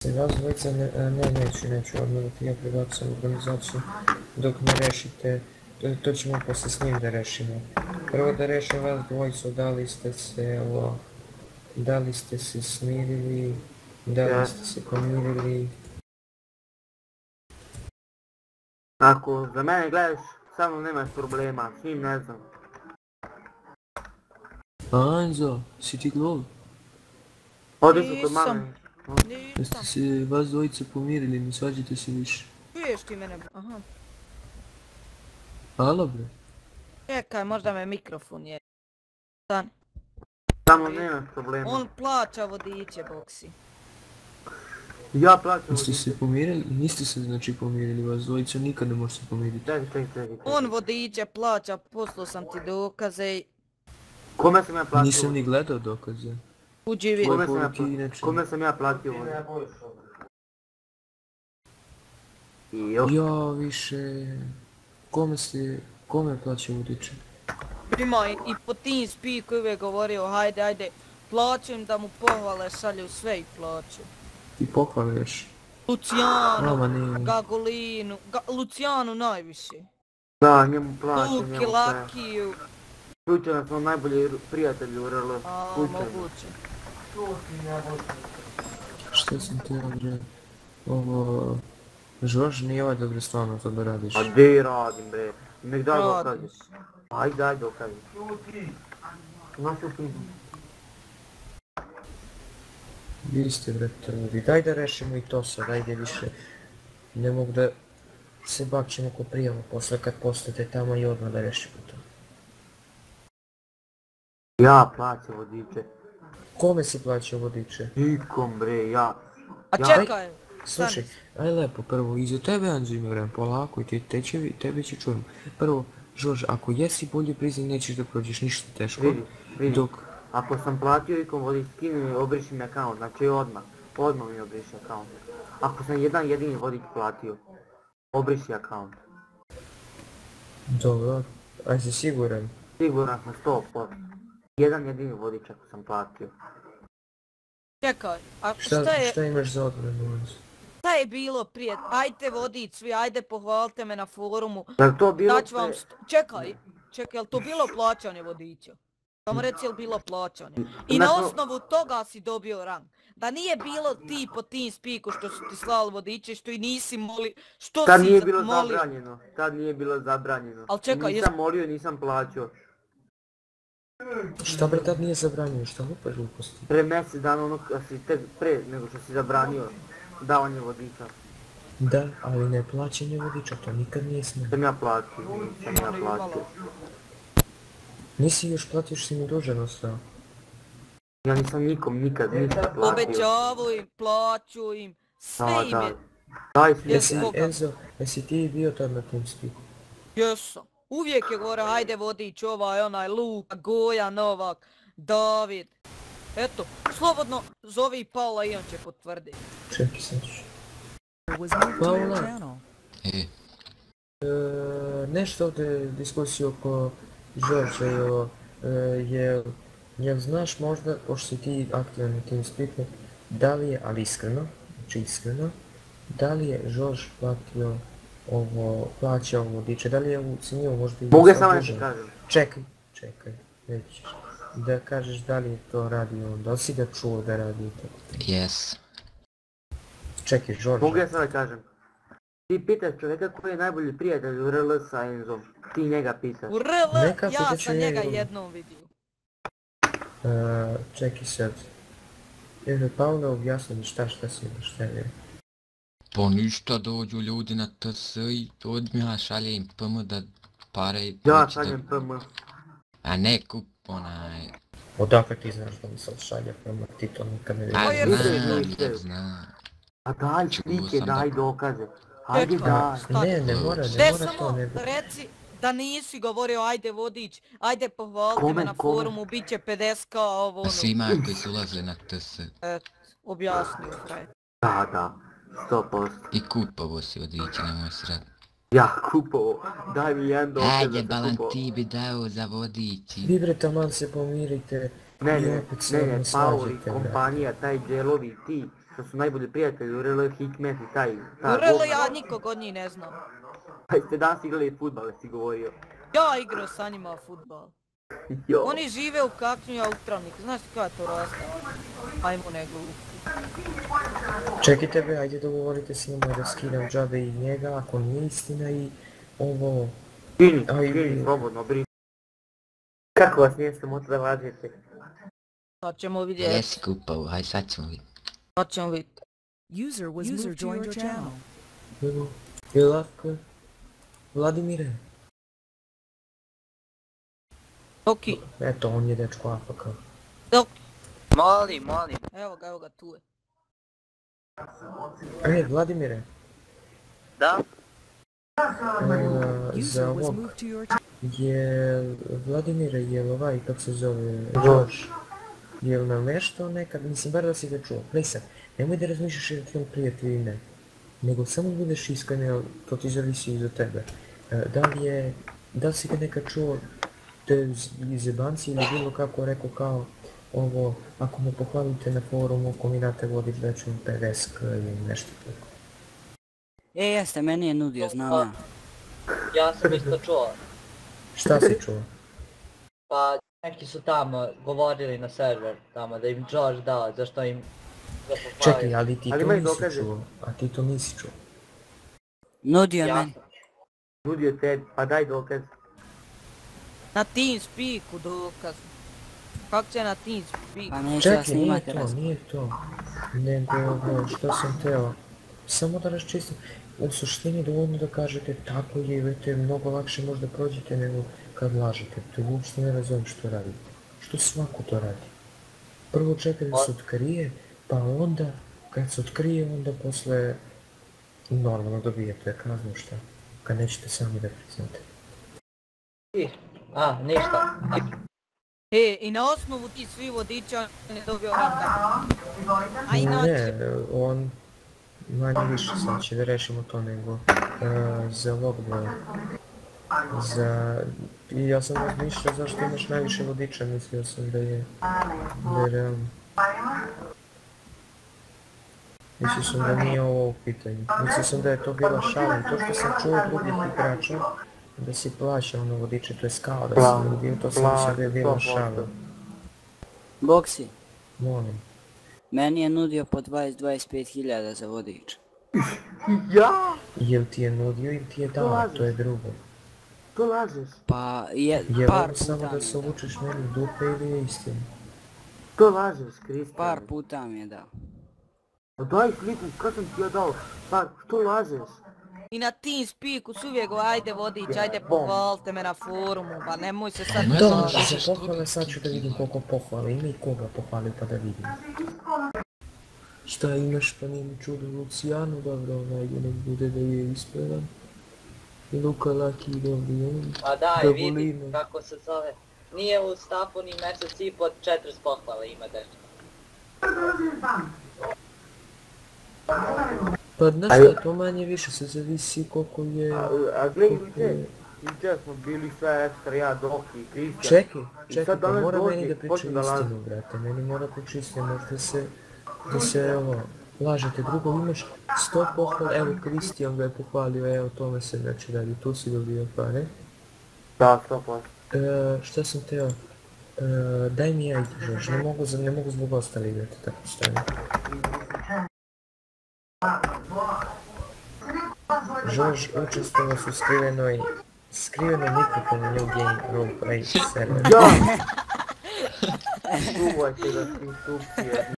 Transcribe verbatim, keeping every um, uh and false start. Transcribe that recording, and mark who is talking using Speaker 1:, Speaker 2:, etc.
Speaker 1: Vas dvojica ne, ne, neću, neću odmah da ti ja prebacam organizaciju dok ne rešite, to, to ćemo posle s njim da rešimo. Prvo da rešim vas dvojicu, da li ste se, ovo, da li ste se smirili, da li ste se pomirili.
Speaker 2: Ako za mene gledaš, sa mnom nemaš problema, s njim ne znam.
Speaker 3: Anzo, si ti gol?
Speaker 2: Odi su kod mame.
Speaker 3: Jeste se vas dvojica pomirili, ne svađate se više.
Speaker 4: Čuješ ti mene? Aha.
Speaker 3: Alo bre?
Speaker 4: Čekaj, možda me mikrofon je. Stani.
Speaker 2: Sa mnom nemaš problema.
Speaker 4: On plaća vodiče, Boksi.
Speaker 2: Ja plaćam
Speaker 3: Jeste
Speaker 2: vodiče.
Speaker 3: se pomirili? Niste se znači pomirili, vas dvojica nikad ne može se pomiriti.
Speaker 2: Čekaj, čekaj, čekaj.
Speaker 4: On vodiče plaća, poslao sam ti dokaze i
Speaker 2: Kome sam ja platio?
Speaker 3: Nisam ni gledao dokaze.
Speaker 4: uđi vidi.
Speaker 2: Kome sam ja
Speaker 3: poruke
Speaker 2: platio?
Speaker 3: inače.
Speaker 2: Kome sam ja platio vodiče? I još.
Speaker 3: Ja više... Kome ste... Kome plaća vodiče?
Speaker 4: Ima i, i po tim spiku uvijek govorio, hajde, hajde, plaću im da mu pohvale, šalju sve i plaću.
Speaker 3: Ti pohvaljuješ?
Speaker 4: Lucijanu,
Speaker 3: Ama ne.
Speaker 4: Gagolinu, Ga, Lucijanu najviše.
Speaker 2: Da, njemu plaćam,
Speaker 4: Luki,
Speaker 2: njemu sve.
Speaker 4: Lakiju,
Speaker 2: Slučajno smo najbolji prijatelji u R L.
Speaker 4: a
Speaker 2: Slučajno.
Speaker 4: moguće.
Speaker 3: Šta sam ti bre? Ovo... Žož nije ovaj dobro stvarno to da radiš.
Speaker 2: A gdje radim bre? Nek daj dokaze.
Speaker 4: Radiš.
Speaker 2: Ajde, daj dokaze. Našu pizu.
Speaker 3: Vi ste brate ljudi, daj da rešimo i to sad, ajde više. Ne mogu da se bakćemo ko prijavu posle kad postate tamo i odmah da rešimo to.
Speaker 2: Ja plaćam vodiče.
Speaker 3: Kome si plaćao vodiče?
Speaker 2: Nikom bre, ja.
Speaker 4: A
Speaker 2: Ja-
Speaker 4: čekaj,
Speaker 3: Slušaj, aj lepo, prvo, iza tebe Anzo ima vremena, polako i te, te će, tebe će čujemo. Prvo, Žož, ako jesi bolje priznaj nećeš da prođeš ništa teško,
Speaker 2: Vidi, vidi.
Speaker 3: dok...
Speaker 2: Ako sam platio ikom vodič, skini mi, obriši mi akaunt, znači odmah. Odmah mi obriši akaunt. Ako sam jedan jedini vodič platio, obriši akaunt.
Speaker 3: Dobro, aj si siguran?
Speaker 2: Siguran sam sto posto. Jedan jedini vodič ako sam platio.
Speaker 4: čekaj, a
Speaker 3: Šta,
Speaker 4: šta je,
Speaker 3: šta imaš za odbranu, Anzo?
Speaker 4: šta je bilo prije, ajde vodič svi, ajde pohvalite me na forumu,
Speaker 2: Jel to bilo
Speaker 4: daću vam,
Speaker 2: pre...
Speaker 4: sto... čekaj, čekaj, jel to bilo plaćanje vodiča? Samo reci jel bilo plaćanje. I na
Speaker 2: Nakon-
Speaker 4: osnovu toga si dobio rang. Da nije bilo ti po tim spiku što su ti slali vodiče, što i nisi moli, što
Speaker 2: Tad
Speaker 4: si
Speaker 2: nije
Speaker 4: za-
Speaker 2: bilo
Speaker 4: molio?
Speaker 2: zabranjeno, tad nije bilo zabranjeno.
Speaker 4: Al čekaj,
Speaker 2: nisam molio, nisam plaćao.
Speaker 3: Šta bre tad nije zabranjeno, šta lupaš gluposti?
Speaker 2: Pre mjesec dana ono kad si tek pre nego što si zabranio davanje vodiča.
Speaker 3: Da, ali ne plaćanje vodiča, to nikad nije smio.
Speaker 2: Sam ja platio, nisam ja platio.
Speaker 3: Nisi još platio što si mi dužan ostao.
Speaker 2: Ja nisam nikom nikad ništa platio.
Speaker 4: Obećavu im, plaću im, sve
Speaker 2: Da,
Speaker 4: im
Speaker 2: da.
Speaker 4: je,
Speaker 2: Daj sve.
Speaker 3: Jesi,
Speaker 4: koga?
Speaker 3: Enzo, jesi ti bio tad na tim spiku?
Speaker 4: jesam. Uvijek je govorio, ajde vodič, ovaj, onaj, Luka, Goja, Novak, David. Eto, slobodno zovi Paula i on će potvrditi.
Speaker 3: Čekaj sad ću.
Speaker 1: Paula,
Speaker 5: E,
Speaker 3: E, nešto ovdje diskusiju oko Žorža i ovo, e, jel, jel znaš možda, pošto si ti aktivan na tim spiku, da li je, ali iskreno, znači iskreno, da li je Žorž platio ovo, plaćao vodiče, da li je ucenio možda i...
Speaker 2: Mogu ja
Speaker 3: sad
Speaker 2: samo
Speaker 3: dužan?
Speaker 2: nešto kažem?
Speaker 3: Čekaj, čekaj, nećeš. Da kažeš da li je to radio on, da li si ga čuo da radi to?
Speaker 5: yes.
Speaker 3: Čekaj, Žorž.
Speaker 2: Mogu ja sada kažem? Ti pitaš čovjeka koji je najbolji prijatelj u R L sa Enzom. Ti njega pitaš.
Speaker 4: U R L,
Speaker 3: Neka
Speaker 4: ja
Speaker 3: pitaću
Speaker 4: sam njega
Speaker 3: njega.
Speaker 4: jednom vidio.
Speaker 3: Uh, čekaj sad. Jer Paula objasni mi šta šta si šta je.
Speaker 5: Pa ništa, dođu ljudi na T S i odmah šalje im P M da pare i
Speaker 2: Ja
Speaker 5: hoće da-
Speaker 2: šaljem P M.
Speaker 5: A ne kup onaj...
Speaker 3: Odakle ti znaš da mi sad šalje prema ti to nikad ne
Speaker 5: A
Speaker 3: vidim.
Speaker 4: Pa jer-
Speaker 5: znam,
Speaker 2: Vidite.
Speaker 5: jer znam.
Speaker 2: A daj
Speaker 5: Čuo
Speaker 2: slike,
Speaker 5: sam da-
Speaker 2: daj dokaze. Hajde
Speaker 4: Čekaj.
Speaker 2: daj.
Speaker 4: Stani.
Speaker 3: Ne, ne mora,
Speaker 4: Te
Speaker 3: ne mora to
Speaker 4: samo
Speaker 3: ne.
Speaker 4: reci da nisi govorio ajde vodič, ajde pohvalite
Speaker 2: Kome,
Speaker 4: me na
Speaker 2: kome?
Speaker 4: forumu, bit će pedeset ka ovo
Speaker 5: A
Speaker 4: ono.
Speaker 5: svima koji su ulazili na T S
Speaker 4: Eto, objasnio fraj.
Speaker 2: Da, da. sto posto.
Speaker 5: i kupovo si vodiče, nemoj srati.
Speaker 2: Ja kupovo. Daj mi jedan dokaz
Speaker 5: Ajde,
Speaker 2: da sam
Speaker 5: balan
Speaker 2: kupovao.
Speaker 5: ti bi dao za vodiči.
Speaker 3: Vi bre taman se pomirite.
Speaker 2: Ne,
Speaker 3: i
Speaker 2: ne,
Speaker 3: opet se
Speaker 2: ne,
Speaker 3: odmah
Speaker 2: ne, Pauli,
Speaker 3: svađate, brate.
Speaker 2: kompanija, taj djelovi, ti, što su najbolji prijatelji, Urele, Hikmet i taj...
Speaker 4: Urele, ja nikog od njih ne znam.
Speaker 2: Pa ste danas igrali futbal, si govorio.
Speaker 4: Ja igrao sa njima futbal.
Speaker 2: Jo.
Speaker 4: Oni žive u Kaknju, ja u Travniku. Znaš ti kada je to rasta? Ajmo ne glupi.
Speaker 3: Čekajte be, ajde dogovorite s njima da skinem džabe i njega, ako nije istina i ovo...
Speaker 2: Skini,
Speaker 3: Aj,
Speaker 2: skini,
Speaker 3: vi-
Speaker 2: slobodno, bri. Kako vas nije sramota da lažete?
Speaker 4: Sad ćemo vidjeti.
Speaker 5: Jesi kupao, haj sad ćemo vidjeti.
Speaker 4: Sad ćemo vidjeti.
Speaker 6: User was moved to your channel.
Speaker 3: Evo, je lako. Vladimire,
Speaker 4: Doki,
Speaker 3: eto on je dečko A F K.
Speaker 4: Doki.
Speaker 7: Molim, molim.
Speaker 4: Evo ga, evo ga, tu je.
Speaker 3: E, Vladimire,
Speaker 7: Da?
Speaker 3: e,
Speaker 6: User
Speaker 3: za
Speaker 6: was
Speaker 3: ovog
Speaker 6: moved to your channel.
Speaker 3: je... Vladimire, je ovaj, kako se zove, George, je li nameštao nekad, mislim bar da si ga čuo, gledaj sad, nemoj da razmišljaš je tvoj prijatelj ili ne, nego samo budeš iskren, jer to ti zavisi iz od tebe. E, da li je, da li si ga nekad čuo te iz jebanci ili bilo kako rekao kao ovo, ako me pohvalite na forumu, ako mi date vodit veću pedeset ili nešto tako.
Speaker 8: E, jeste, meni je nudio, znam ja.
Speaker 7: Ja sam isto čuo.
Speaker 3: Šta si čuo?
Speaker 7: Pa neki su tamo govorili na server tamo da im George dao, zašto im... da pohvali.
Speaker 3: Čekaj, ali ti
Speaker 2: Ali
Speaker 3: to
Speaker 2: imaju
Speaker 3: nisi
Speaker 2: dokaze.
Speaker 3: čuo, a ti to nisi čuo.
Speaker 8: Nudio
Speaker 7: Ja
Speaker 8: meni.
Speaker 7: sam.
Speaker 2: Nudio tebi, pa daj dokaz.
Speaker 4: Na TeamSpeaku dokaz. Kako će na TeamSpeaku?
Speaker 8: Pa neću ja
Speaker 3: Čekaj, nije
Speaker 8: snimati
Speaker 3: to,
Speaker 8: raz.
Speaker 3: nije to. Nego, ovo, što sam teo, samo da raščistim, u suštini dovoljno da kažete tako je, vidite, mnogo lakše možda prođete nego kad lažete, to uopšte ne razumijem što radite. Što svako to radi. Prvo čeka da se otkrije, pa onda, kad se otkrije, onda posle normalno dobijete kaznu šta, kad nećete sami da priznate.
Speaker 7: Ih, A, ništa.
Speaker 4: E, i na osnovu ti svi vodiča on je dobio randa. A inače,
Speaker 3: Ne, on manje više sad će da rešimo to nego e, za logboja. Za... I ja sam razmišljao zašto imaš najviše vodiča, mislio sam da je... da je realno. Mislio sam da nije ovo u pitanju. Mislio sam da je to bila šala i to što sam čuo od drugih igrača da si plaća ono vodiče, to je skao da sam nudio, to sam mislio da je bila šala.
Speaker 8: Boksi,
Speaker 3: Molim.
Speaker 8: meni je nudio po dvadeset do dvadeset pet hiljada za vodič.
Speaker 2: Ja?
Speaker 3: Jel ti je nudio ili ti je dao, to je drugo.
Speaker 2: To lažeš.
Speaker 8: Pa, je,
Speaker 3: Je
Speaker 8: par
Speaker 3: ovo samo
Speaker 8: puta
Speaker 3: da
Speaker 8: mi
Speaker 3: se
Speaker 8: je dao.
Speaker 3: uvučeš meni u dupe ili je istina?
Speaker 2: To lažeš, Kristijan.
Speaker 8: Par puta mi je dao.
Speaker 2: Pa daj sliku, kad sam ti ja dao? Pa, što lažeš?
Speaker 4: i na TeamSpeaku su uvijek go, ajde vodič, ajde pohvalite me na forumu, pa nemoj se sad...
Speaker 5: Ne
Speaker 3: Da,
Speaker 5: znam
Speaker 3: za
Speaker 5: što se
Speaker 3: pohvale sad ću da vidim koliko pohvala ima i koga pohvalio pa da vidim. Šta imaš pa nije mi čudo Lucijanu, dobro onajde nek bude da je ispravan. I Luka Laki dobro on.
Speaker 7: Pa daj,
Speaker 3: Da
Speaker 7: vidi
Speaker 3: volimo.
Speaker 7: kako se zove. Nije u stafu ni mjesec i po četiri pohvala ima dečko.
Speaker 3: Pa znaš šta, to manje više se zavisi koliko je...
Speaker 2: A, a gledaj,
Speaker 3: koliko
Speaker 2: juče,
Speaker 3: je-
Speaker 2: juče smo bili sve ekstra, ja, Doki i Kristijan.
Speaker 3: Čekaj,
Speaker 2: I
Speaker 3: čekaj,
Speaker 2: sad
Speaker 3: pa
Speaker 2: danas
Speaker 3: mora
Speaker 2: dođe,
Speaker 3: meni da priča
Speaker 2: počne da laže.
Speaker 3: istinu, brate, meni mora priča istinu, možda se, da se, evo, lažete. Drugo, imaš sto pohvala, evo, Kristijan ga je pohvalio, evo, tome se znači radi, tu si dobio pare.
Speaker 2: Da, sto posto.
Speaker 3: E, šta sam teo, e, daj mi ja Žorž, ne mogu, za- ne mogu zbog ostali igrati, tako stavim. Žorž učestvovao su skrivenoj, skrivenoj mikrofonu New Game Roleplay server.
Speaker 2: Ja! Čuvajte da ste instrukcije.